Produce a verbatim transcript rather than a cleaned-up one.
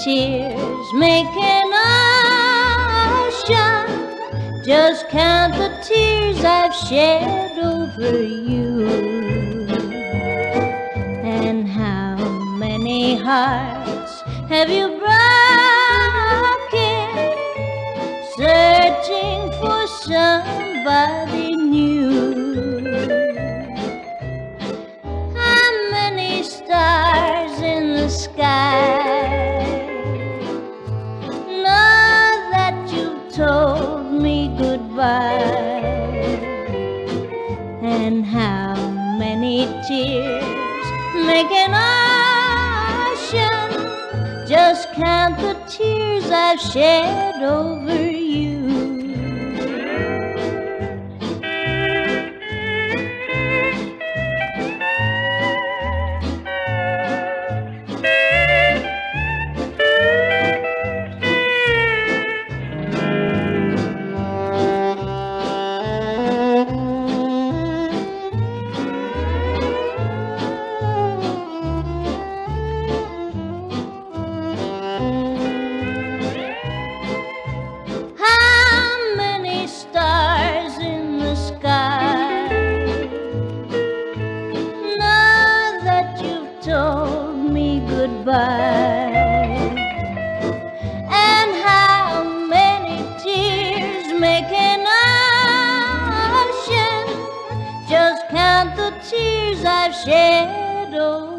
tears make an ocean. Just count the tears I've shed over you. And how many hearts have you broken, searching for somebody new? How many stars in the sky know that you've told me goodbye? And how many tears make an ocean? Just count the tears I've shed over you. Told me goodbye. And how many tears make an ocean? Just count the tears I've shed over